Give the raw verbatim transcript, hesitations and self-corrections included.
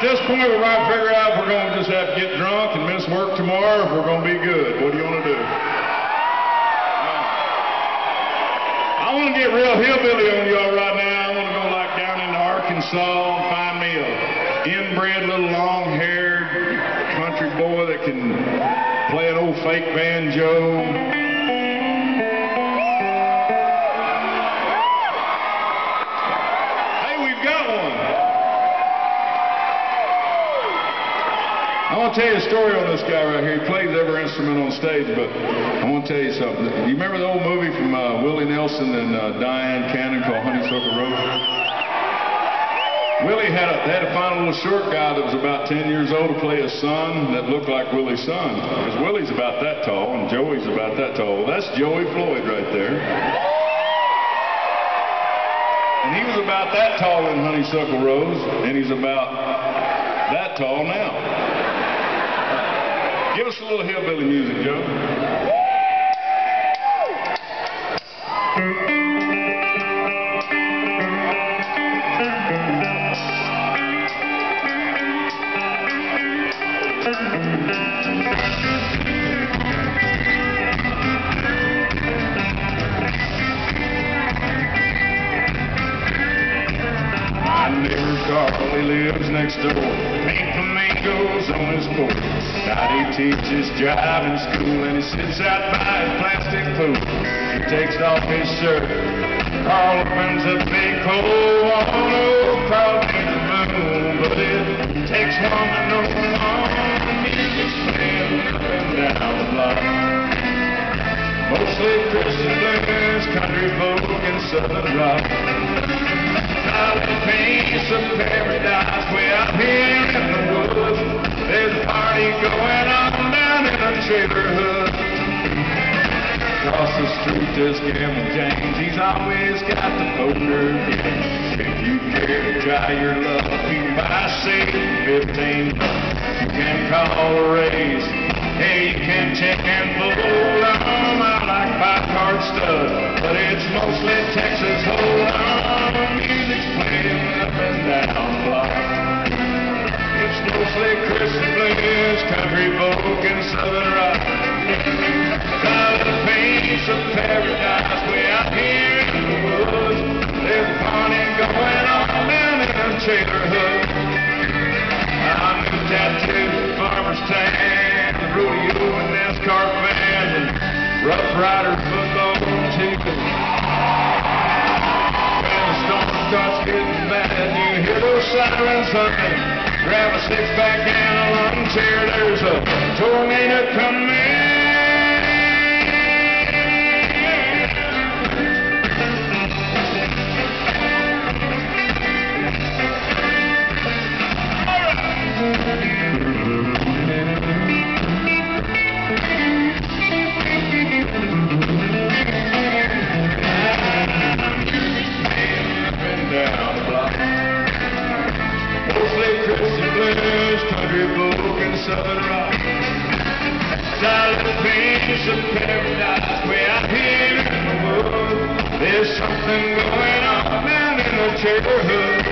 this point, we're going to figure out if we're going to just have to get drunk and miss work tomorrow, or if we're going to be good. What do you want to do? I want to get real hillbilly on y'all right now. I want to go like down into Arkansas and find me a inbred little long-haired country boy that can play an old fake banjo. I want to tell you a story on this guy right here. He plays every instrument on stage, but I want to tell you something. You remember the old movie from uh, Willie Nelson and uh, Diane Cannon called Honeysuckle Rose? Willie had, a, had to find a little short guy that was about ten years old to play a son that looked like Willie's son. Because Willie's about that tall and Joey's about that tall. Well, that's Joey Floyd right there. And he was about that tall in Honeysuckle Rose, and he's about that tall now. Give us a little hillbilly music, Joe. My neighbor Carl, he lives next door. Pink flamingos on his porch. Now he teaches jive in school and he sits out by his plastic pool. He takes off his shirt. Carl opens a big hole. Oh no, Carl needs a boom, but it takes one to know one. Music's playing up and down the block. Mostly Christian blues, country folk, and southern rock. Now the peace of paradise way out here in the woods. There's a party going on down in a Trailerhood. Across the street there's Gamble James. He's always got the poker games. If you care to try your luck, you can buy say fifteen bucks. You can call a raise. Hey, you can check and fold on. I like five-card stud, but it's mostly Texas Hold'em. Music's playing up and down the block. It's mostly Christian blues, country folk, and southern rock. Now the peace of paradise way out here in the woods. There's a party going on down in a Trailerhood. I'm new tattoo, farmer's tan, the rodeo and NASCAR fans, and Rough Rider football too. When the storm starts getting bad, you hear those sirens humming. Grab a six-pack and a lawn chair, there's a tornado coming. Country folk and southern rock. Silent peace of paradise way out here in the woods. There's something going on down in the Trailerhood.